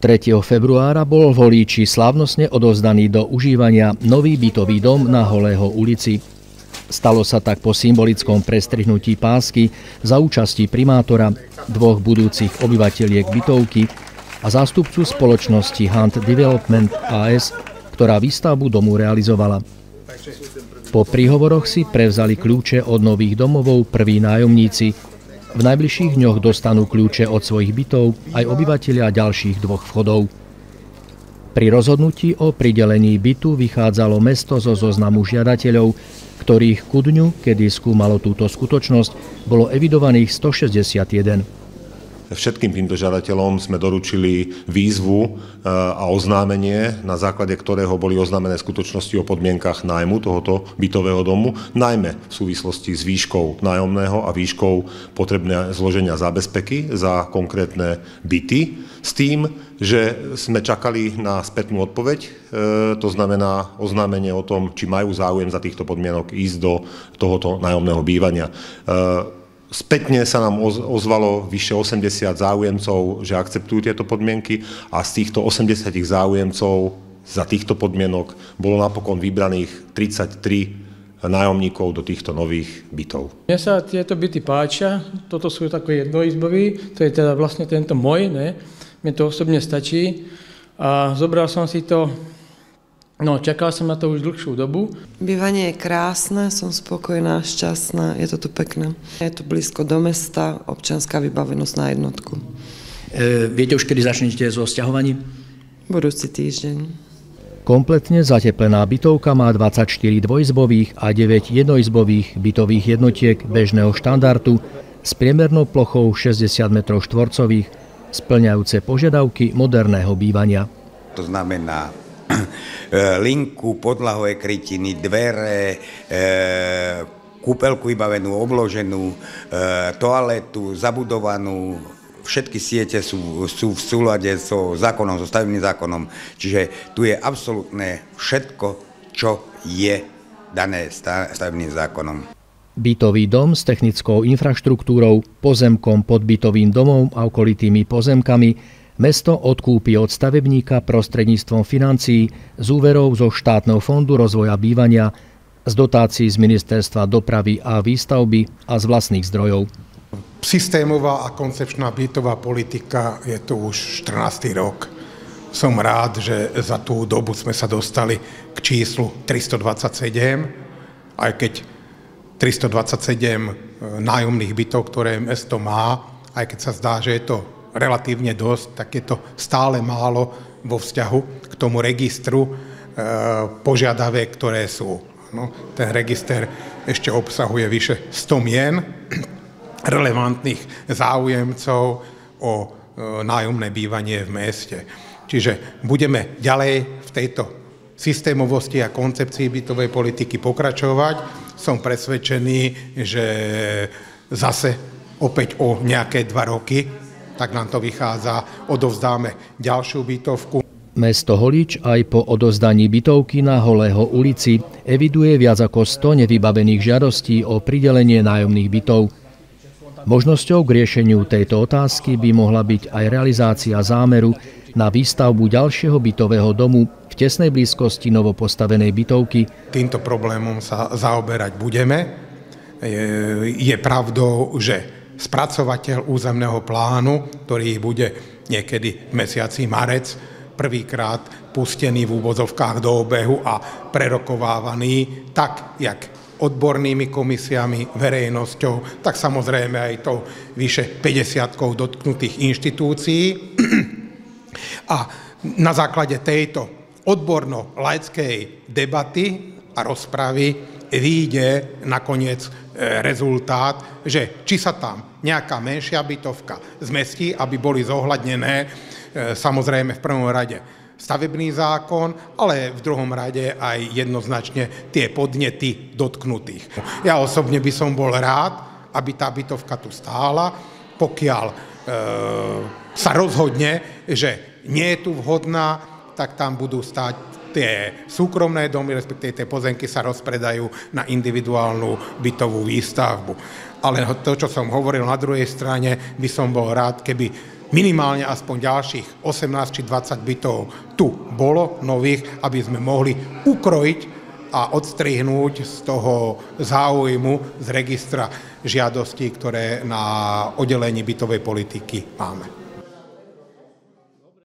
3. februára bol v Holíči slávnostne odovzdaný do užívania nový bytový dom na Holého ulici. Stalo sa tak po symbolickom prestrihnutí pásky za účasti primátora, 2 budúcich obyvateľiek bytovky a zástupcu spoločnosti Hunt Development AS, ktorá výstavbu domu realizovala. Po príhovoroch si prevzali kľúče od nových domovov prví nájomníci. V najbližších dňoch dostanú kľúče od svojich bytov aj obyvatelia ďalších 2 vchodov. Pri rozhodnutí o pridelení bytu vychádzalo mesto zo zoznamu žiadateľov, ktorých ku dňu, kedy skúmalo túto skutočnosť, bolo evidovaných 161. Všetkým týmto žiadateľom sme doručili výzvu a oznámenie, na základe ktorého boli oznámené skutočnosti o podmienkach nájmu tohoto bytového domu, najmä v súvislosti s výškou nájomného a výškou potrebné zloženia zábezpeky za konkrétne byty, s tým, že sme čakali na spätnú odpoveď, to znamená oznámenie o tom, či majú záujem za týchto podmienok ísť do tohoto nájomného bývania. Spätne sa nám ozvalo vyše 80 záujemcov, že akceptujú tieto podmienky a z týchto 80 záujemcov za týchto podmienok bolo napokon vybraných 33 nájomníkov do týchto nových bytov. Mne sa tieto byty páčia, toto sú také jednoizbový, to je teda vlastne tento môj, ne? Mne to osobne stačí a zobral som si to. No, čakal som na to už dlhšiu dobu. Bývanie je krásne, som spokojná, šťastná, je to tu pekné. Je to blízko do mesta, občianská vybavenosť na jednotku. Viete už, kedy začnete so sťahovaním? Budúci týždeň. Kompletne zateplená bytovka má 24 dvojizbových a 9 jednoizbových bytových jednotiek bežného štandardu s priemernou plochou 60 m2, spĺňajúce požiadavky moderného bývania. To znamená linku, podlahové krytiny, dvere, kúpeľku vybavenú, obloženú, toaletu, zabudovanú. Všetky siete sú v súlade so zákonom, so stavebným zákonom. Čiže tu je absolútne všetko, čo je dané stavebným zákonom. Bytový dom s technickou infraštruktúrou, pozemkom pod bytovým domom a okolitými pozemkami mesto odkúpi od stavebníka prostredníctvom financií z úverov zo štátneho fondu rozvoja bývania, z dotácií z Ministerstva dopravy a výstavby a z vlastných zdrojov. Systémová a koncepčná bytová politika je tu už 14. rok. Som rád, že za tú dobu sme sa dostali k číslu 327, aj keď 327 nájomných bytov, ktoré mesto má, aj keď sa zdá, že je to relatívne dosť, tak je to stále málo vo vzťahu k tomu registru požiadaviek, ktoré sú. No, ten register ešte obsahuje vyše 100 mien relevantných záujemcov o nájomné bývanie v meste. Čiže budeme ďalej v tejto systémovosti a koncepcii bytovej politiky pokračovať. Som presvedčený, že zase opäť o nejaké 2 roky tak nám to vychádza, odovzdáme ďalšiu bytovku. Mesto Holíč aj po odovzdaní bytovky na Holého ulici eviduje viac ako 100 nevybavených žiadostí o pridelenie nájomných bytov. Možnosťou k riešeniu tejto otázky by mohla byť aj realizácia zámeru na výstavbu ďalšieho bytového domu v tesnej blízkosti novopostavenej bytovky. Týmto problémom sa zaoberať budeme. Je pravdou, že spracovateľ územného plánu, ktorý bude niekedy v mesiaci marec prvýkrát pustený v úvozovkách do obehu a prerokovávaný tak, jak odbornými komisiami, verejnosťou, tak samozrejme aj tou vyše 50-kou dotknutých inštitúcií. A na základe tejto odborno-laickej debaty a rozpravy vyjde nakoniec rezultát, že či sa tam nejaká menšia bytovka zmestí, aby boli zohľadnené samozrejme v prvom rade stavebný zákon, ale v druhom rade aj jednoznačne tie podnety dotknutých. Ja osobne by som bol rád, aby tá bytovka tu stála, pokiaľ sa rozhodne, že nie je tu vhodná, tak tam budú stáť tie súkromné domy, respektíve tie pozemky sa rozpredajú na individuálnu bytovú výstavbu. Ale to, čo som hovoril na druhej strane, by som bol rád, keby minimálne aspoň ďalších 18 či 20 bytov tu bolo nových, aby sme mohli ukrojiť a odstrihnúť z toho záujmu z registra žiadostí, ktoré na oddelení bytovej politiky máme.